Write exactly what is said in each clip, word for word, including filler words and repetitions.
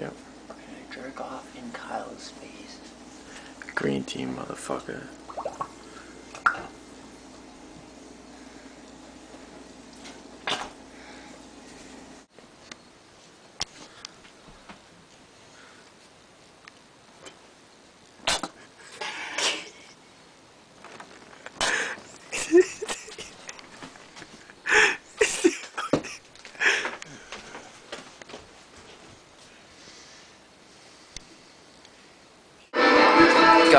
Yep. We're gonna jerk off in Kyle's face. Green team, motherfucker. Go.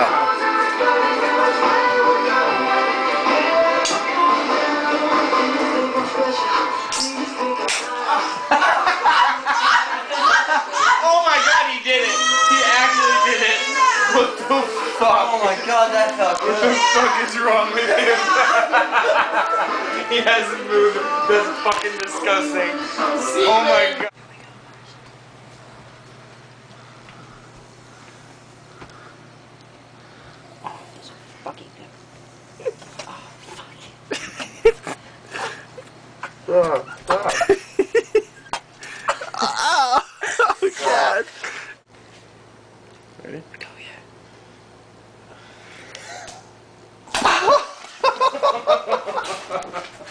Oh my god, he did it! He actually did it! What the fuck? Oh my god, that felt good. What the fuck is wrong with him? He hasn't moved. That's fucking disgusting. Oh my god. Fucking good. Oh, fuck. Oh, oh, God. Ready? Go, yeah.